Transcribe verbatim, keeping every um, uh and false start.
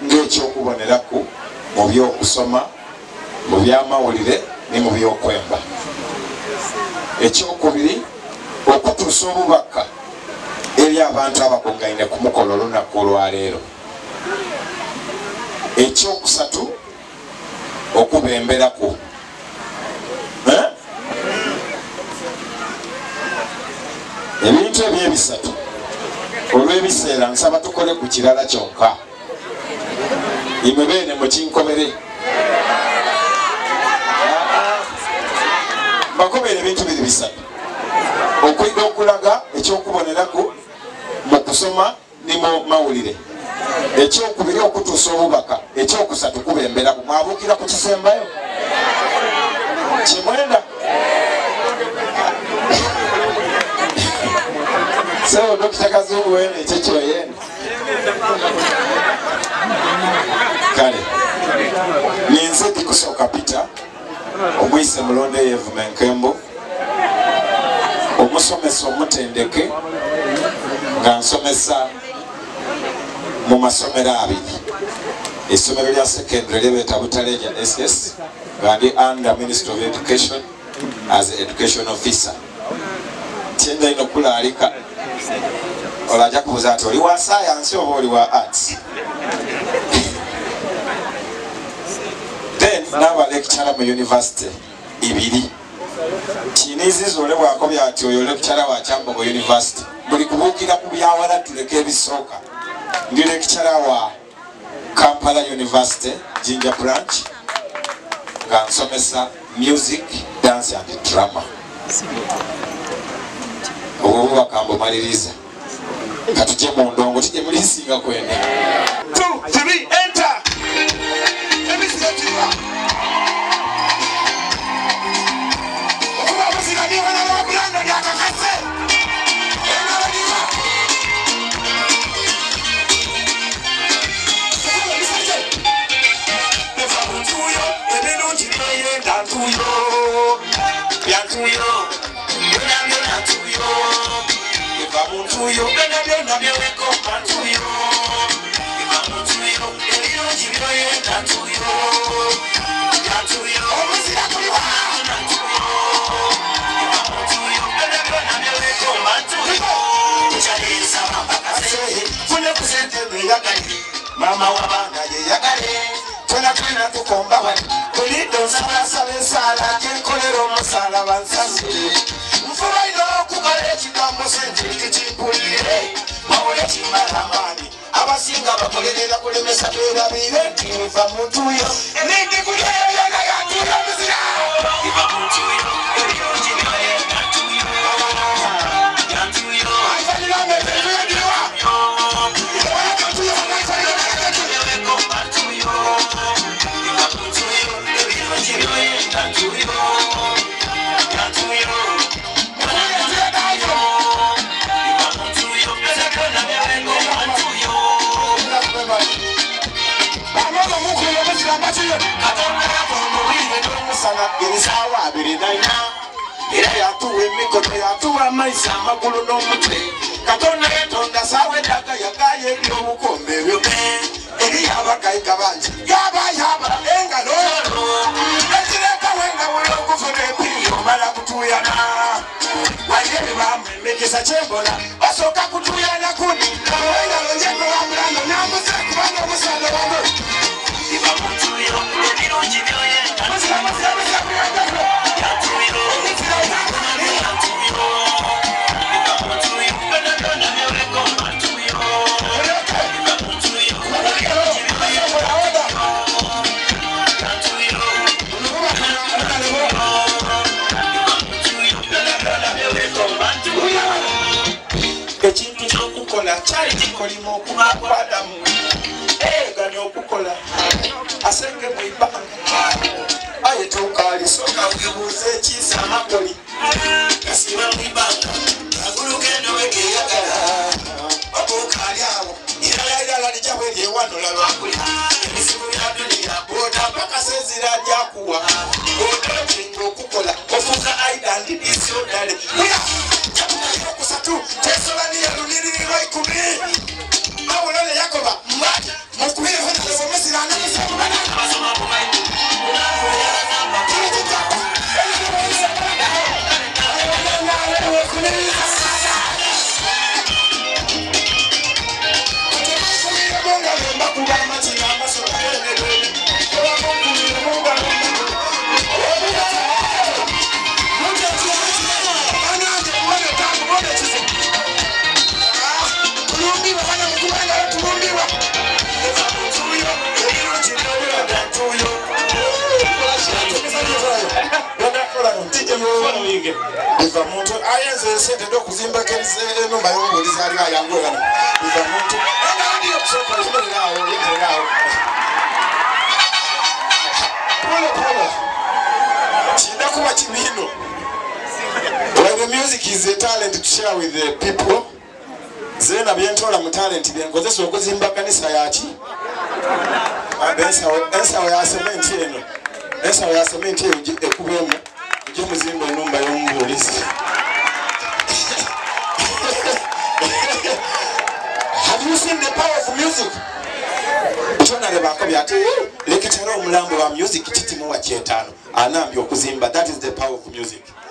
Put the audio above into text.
ng'ekyokubonerako mu by'okusoma mu by'amawulire ne mu by'okwemba. Ekyokubiri okutuusa obubaka eri abantu abakungaine ku mukolo olunaku olwaleero. Ekyokusatu okubemberaku ebintu ebyebisatu olw'ebiseera nsaba tukole ku kirala kyokka imwe beene mukinkobere bakobere ebintu biri bisatu okwida okulaga ekyokubonerako mu kusoma ne mu mawulire. Ekyokubiri okutuusa obubaka. Ekyokusatu kubemberaku. Mwabuukira ku kisembayo kimwenda so Dokita Kazungu wene ekyo kyoyenda kale ninze dikusooka Peter omwise mulonde Yevuma Nkembo omusomesa omutendeke nga nsomesa mu masomero abiri. Essomero lya secondary lyebeta Butaleja S S nga ndi under Ministry of Education as education officer. Tienda ino kulaalika olaja kubuuza ati oli wa science oba oli wa arts. Then naba lecturer mu university ibiri. Kinizizo ole bwakobya ati oyo lecturer wa Kyambogo University. Buli kubuukira ku byawala tuleke ebisooka. Ndi lecturer wa Kampala University Jinja branch nga nsomesa music, dance and drama. Obwo bubakambo maliriza katuje mu ndongo tuje muri singa kwenda two three enter ebisetima okuba musika ni wana wa kulanda ya kakase ena wadiwa efa mutuyo ebinu timaye dantuyo byantuyo Bamutuyo, bena bena byeko bantuyo. Bamutuyo, eliro jibiro ye bantuyo. Bantuyo, omuzira kuliwa bantuyo. Bamutuyo, bena bena byeko bantuyo. Chalisa mapakase, fune kusente meyagale. Mama wabanga ye yagale. Tuna tuna tukomba wali. Kulido sala sala sala kenkolero musala bansazi. Mfuraino kukale chikambo senje kichipulire mawole chimaramani abasinga bakolerera kulemesa bera bire kiva mutuyo nindi kulera yana yatuya muzira kiva mutuyo ebyoji byaye yatuyo yatuyo ayalira mebere diwa yatuyo ayalira mebere ko matuyo kiva mutuyo ebyoji byaye yatuyo yatuyo Gerisawa birinaina era yatuwe mikono yatuwa maisa magulu n'omutwe Katonda yatonda sawe daga yagaye by'obukombe byoke eri abakayika bangi yaba yaba engalo ekireka wenga wula okufuna empiriyo mala kutuyana wayebe bamwemekesa kyembola basooka kutuyana kuni engalo njeko wamulano namuze kubanga omusalo wamwe iba mutuyo ebirungi byoye ekintu kyokukola kyali kikolima okuba kwadamu egani okukola asenge mu ibanga aye tukali soka ukibuze ekisa amakoli kasiba mu ibanga agulugendo wekeyagala okukali awo irala lijabwe lyewanula lwakuli emisimu ya dunia boda mpaka sezira jakuwa boda kingo okukola ofuka aidandi isiodale uya jakuka kusatu tesolani ya luniri ikumi mawulole yakoba mwaja mukubire following. Iva muntu ayenze sente ndo kuzimba kenze enumba y'omubulizi ali ayangu gano. Iva muntu enda ndiyo kusoka zino nawo yente nawo. Polo polo. Tinda kuba kimino. Well, the music is a talent to share with the people. Zena byentola mu talent byenkozesa okuzimba kanisa yaki. Abensa ensa ya cement eno. Ensa ya cement ekubemu. Je muzimba enumba y'omubulizi. Have you seen the power of music? Tona lebako byate leketera omulambo wa music kitimu wa kyetano. Anambye okuzimba. That is the power of music.